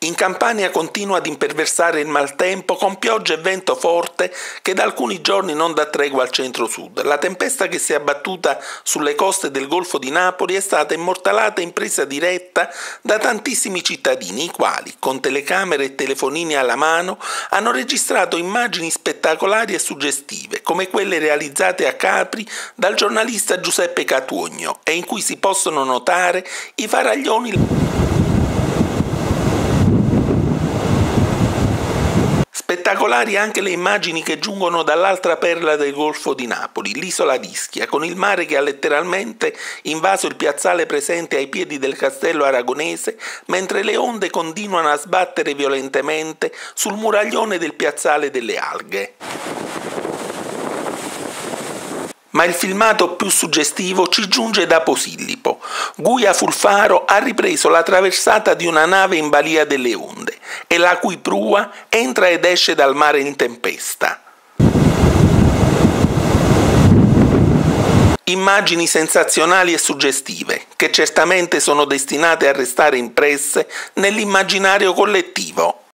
In Campania continua ad imperversare il maltempo con pioggia e vento forte che da alcuni giorni non dà tregua al centro-sud. La tempesta che si è abbattuta sulle coste del Golfo di Napoli è stata immortalata in presa diretta da tantissimi cittadini, i quali, con telecamere e telefonini alla mano, hanno registrato immagini spettacolari e suggestive, come quelle realizzate a Capri dal giornalista Giuseppe Catuogno, e in cui si possono notare i faraglioni. Spettacolari anche le immagini che giungono dall'altra perla del Golfo di Napoli, l'isola d'Ischia, con il mare che ha letteralmente invaso il piazzale presente ai piedi del castello aragonese, mentre le onde continuano a sbattere violentemente sul muraglione del piazzale delle Alghe. Ma il filmato più suggestivo ci giunge da Posillipo. Guia Fulfaro ha ripreso la traversata di una nave in balia delle onde e la cui prua entra ed esce dal mare in tempesta. Immagini sensazionali e suggestive, che certamente sono destinate a restare impresse nell'immaginario collettivo.